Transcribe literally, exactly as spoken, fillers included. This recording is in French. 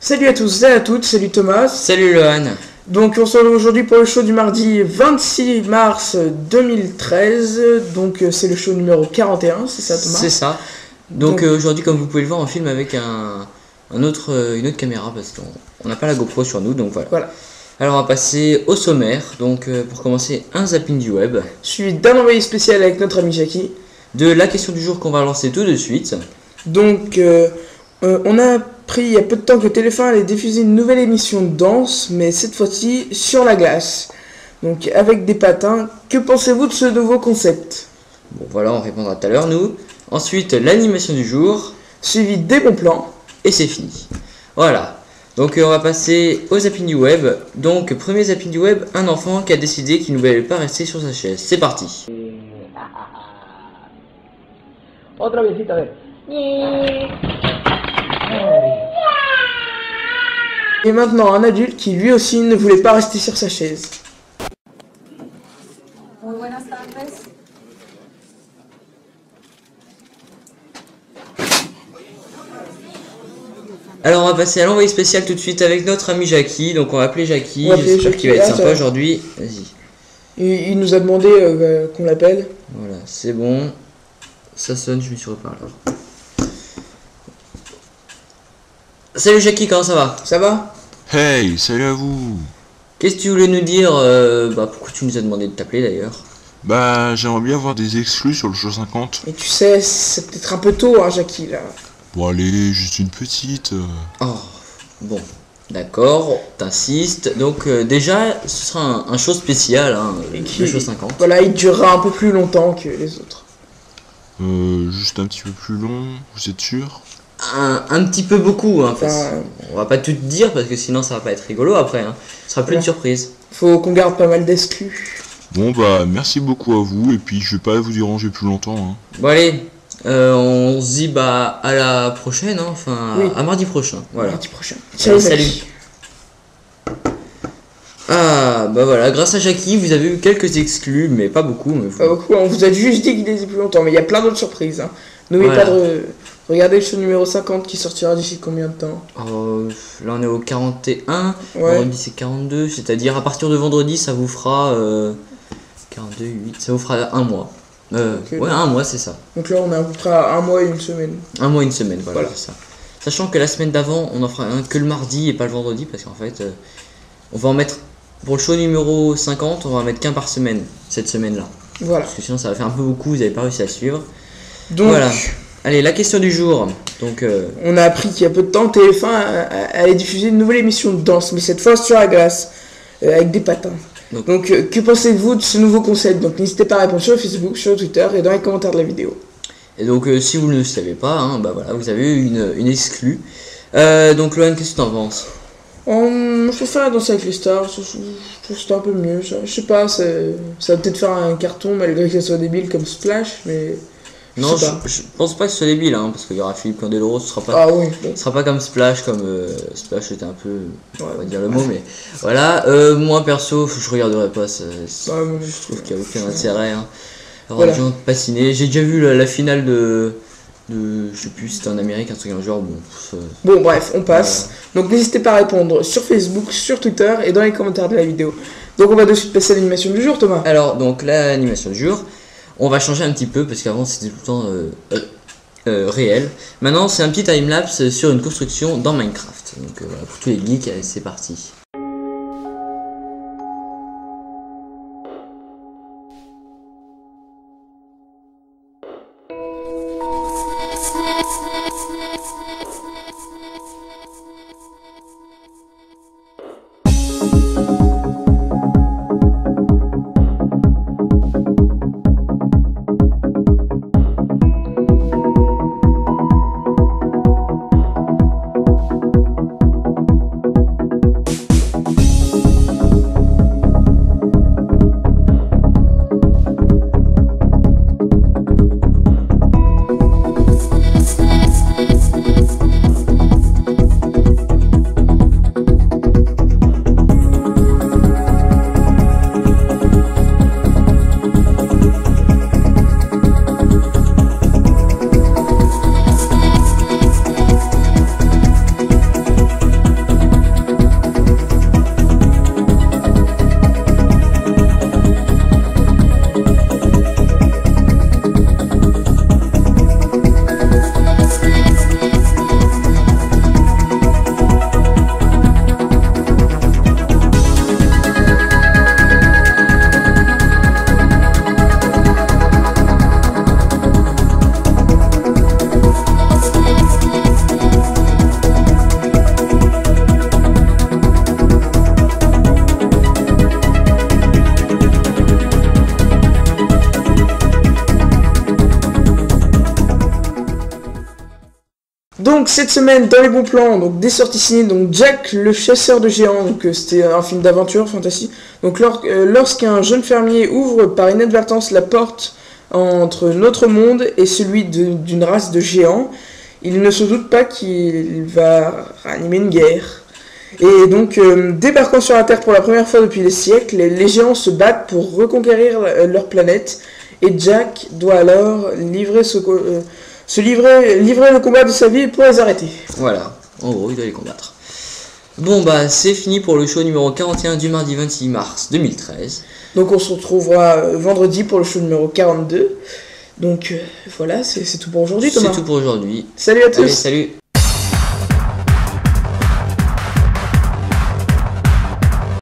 Salut à tous et à toutes, salut Thomas. Salut Lohan. Donc on se retrouve aujourd'hui pour le show du mardi vingt-six mars deux mille treize. Donc c'est le show numéro quarante et un, c'est ça Thomas? C'est ça. Donc, Donc euh, aujourd'hui, comme vous pouvez le voir, on filme avec un, un autre, euh, une autre caméra parce qu'on n'a pas la GoPro sur nous, donc voilà. voilà. Alors on va passer au sommaire. Donc euh, pour commencer, un zapping du web. Suivi d'un envoyé spécial avec notre ami Jackie. De la question du jour qu'on va lancer tout de suite. Donc euh, euh, on a appris il y a peu de temps que T F un allait diffuser une nouvelle émission de danse, mais cette fois-ci sur la glace. Donc avec des patins. Que pensez-vous de ce nouveau concept? Bon voilà, on répondra tout à l'heure nous. Ensuite l'animation du jour. Suivi des bons plans. Et c'est fini. Voilà. Donc euh, on va passer au zapping du web. Donc premier zapping du web, un enfant qui a décidé qu'il ne voulait pas rester sur sa chaise. C'est parti. Otra vez, a ver. Et maintenant un adulte qui lui aussi ne voulait pas rester sur sa chaise. Muy buenas tardes. Alors on va passer à l'envoyé spécial tout de suite avec notre ami Jackie. Donc on va appeler Jackie. J'espère qu'il va être sympa aujourd'hui. Vas-y. Il, il nous a demandé euh, qu'on l'appelle. Voilà, c'est bon. Ça sonne, je me suis reparlé. Salut Jackie, comment ça va? Ça va? Hey, salut à vous. Qu'est-ce que tu voulais nous dire euh, bah, pourquoi tu nous as demandé de t'appeler d'ailleurs? Bah, j'aimerais bien avoir des exclus sur le jeu cinquante. Et tu sais, c'est peut-être un peu tôt, hein, Jackie, là. Bon, allez, juste une petite. Euh... Oh, bon, d'accord, t'insistes. Donc, euh, déjà, ce sera un, un show spécial, hein, qui, le show cinquante. Voilà, il durera un peu plus longtemps que les autres. Euh, juste un petit peu plus long, vous êtes sûr? Un, un petit peu beaucoup, hein, enfin, parce, on va pas tout te dire parce que sinon ça va pas être rigolo après. Hein. Ce sera plus voilà. Une surprise. Faut qu'on garde pas mal d'exclus. Bon bah merci beaucoup à vous et puis je vais pas vous déranger plus longtemps. Hein. Bon allez, euh, on se dit bah à la prochaine, hein, enfin oui. à mardi prochain. Voilà. Mardi prochain. Salut, salut. Ah bah voilà, grâce à Jackie vous avez eu quelques exclus, mais pas beaucoup. Mais vous... Pas beaucoup, on vous a juste dit qu'il était plus longtemps, mais il y a plein d'autres surprises. Hein. N'oubliez voilà. pas de regarder le show numéro cinquante qui sortira d'ici combien de temps? euh, Là on est au quarante et un, ouais. Vendredi c'est quarante-deux, c'est-à-dire à partir de vendredi ça vous fera euh, quarante-deux, huit, ça vous fera un mois. Euh, okay, ouais, donc. un mois c'est ça. Donc là on est à peu près à un mois et une semaine. Un mois et une semaine, voilà, voilà. c'est ça. Sachant que la semaine d'avant on en fera un que le mardi et pas le vendredi parce qu'en fait euh, on va en mettre, pour le show numéro cinquante, on va en mettre qu'un par semaine cette semaine-là. Voilà. Parce que sinon ça va faire un peu beaucoup, vous n'avez pas réussi à suivre. Donc, voilà. Allez, la question du jour. Donc, euh... on a appris qu'il y a peu de temps, T F un allait diffuser une nouvelle émission de danse, mais cette fois sur la glace, euh, avec des patins. Donc, Donc euh, que pensez-vous de ce nouveau concept? Donc n'hésitez pas à répondre sur Facebook, sur Twitter et dans les commentaires de la vidéo. Et donc euh, si vous ne le savez pas, hein, bah voilà, vous avez eu une, une exclue. Euh, donc Lohan, qu'est-ce que tu en penses? Um, je préfère danser avec les stars, je trouve que c'est un peu mieux. Ça. Je sais pas, ça va peut-être faire un carton malgré que ça soit débile comme Splash, mais... Non, je, je pense pas que ce soit débile, hein, parce qu'il y aura Philippe Candeloro, ce sera pas, ah, oui, bon. ce sera pas comme Splash, comme euh, Splash était un peu, ouais, on va dire le mot, mais voilà. Euh, moi perso, je regarderai pas, ça, ah, bon, je trouve qu'il n'y a aucun intérêt. Hein. Alors, voilà. Les gens patinés, j'ai déjà vu la, la finale de, de, je sais plus, c'était en Amérique, un truc un genre, bon. Ça, bon, bref, on passe. Euh... Donc n'hésitez pas à répondre sur Facebook, sur Twitter et dans les commentaires de la vidéo. Donc on va de suite passer à l'animation du jour, Thomas. Alors donc l'animation du jour. On va changer un petit peu parce qu'avant c'était tout le temps euh, euh, euh, réel. Maintenant c'est un petit timelapse sur une construction dans Minecraft. Donc euh, voilà, pour tous les geeks, c'est parti. Donc cette semaine dans les bons plans, donc des sorties ciné, donc Jack le chasseur de géants, donc euh, c'était un film d'aventure fantastique. Donc lors, euh, lorsqu'un jeune fermier ouvre par inadvertance la porte entre notre monde et celui de- d'une race de géants, il ne se doute pas qu'il va ranimer une guerre. Et donc, euh, débarquant sur la Terre pour la première fois depuis des siècles, les, les géants se battent pour reconquérir euh, leur planète. Et Jack doit alors livrer ce, co- euh, se livrer, livrer le combat de sa vie pour les arrêter. Voilà, en gros, il doit les combattre. Bon, bah, c'est fini pour le show numéro quarante et un du mardi vingt-six mars deux mille treize. Donc on se retrouvera euh, vendredi pour le show numéro quarante-deux. Donc euh, voilà, c'est c'est tout pour aujourd'hui, C'est Thomas. tout pour aujourd'hui. Salut à tous. Allez, salut!